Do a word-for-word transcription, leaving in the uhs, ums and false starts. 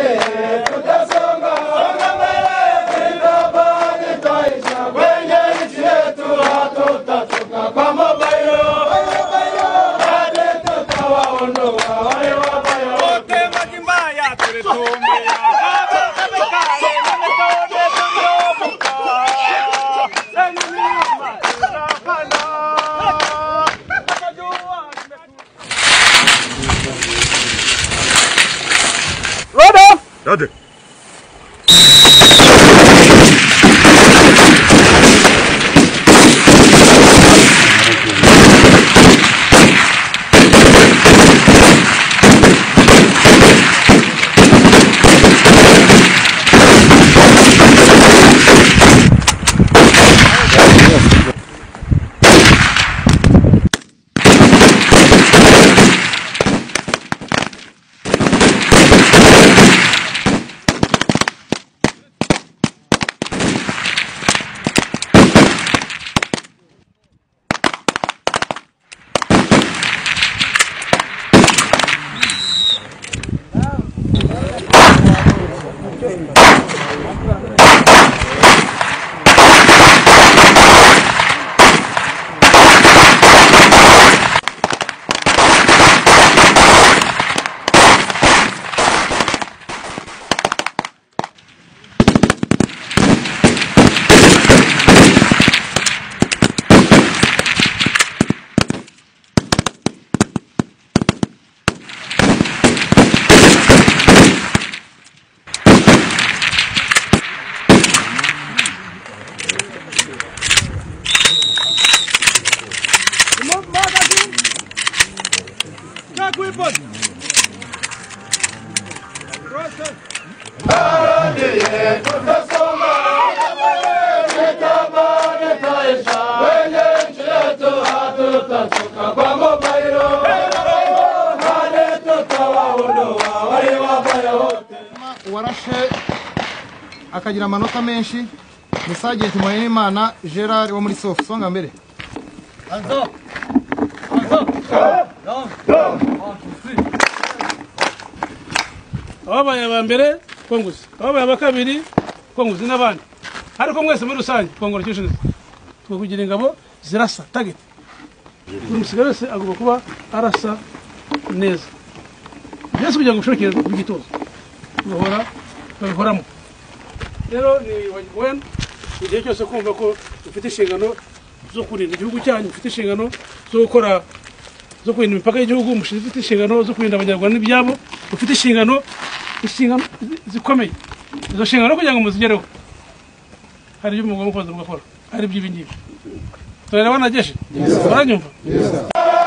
Hadi. warashe akagira amanota menshi ni Sergeant Muhawenimana Gerard wo muri Sof songa mbere Anzo Anzo ababaye abambere konguzi ababaye abakabiri konguzi n'abandi ariko mwese muri rusange congratulations twe kugira ingabo zirasa target umusigara wese agomba kuba arasa neza byose kugira ngo ushobore kugitoza bahora babihoramo rero ni wajibwen igihe cyose kumva ko ufite inshingano zo kurinda igihugu cyanyu, ufite inshingano zo gukora zo kurinda imipaka y'igihugu, ufite inshingano zo kurinda abanyarwanda n'ibyabo, ufite inshingano inshingano zikomeye. Izo nshingano kugira ngo muzigereho hari ibyo mugomba kubanza mugakora, hari ibyo ibingibi turareba na jeshi baranyumva.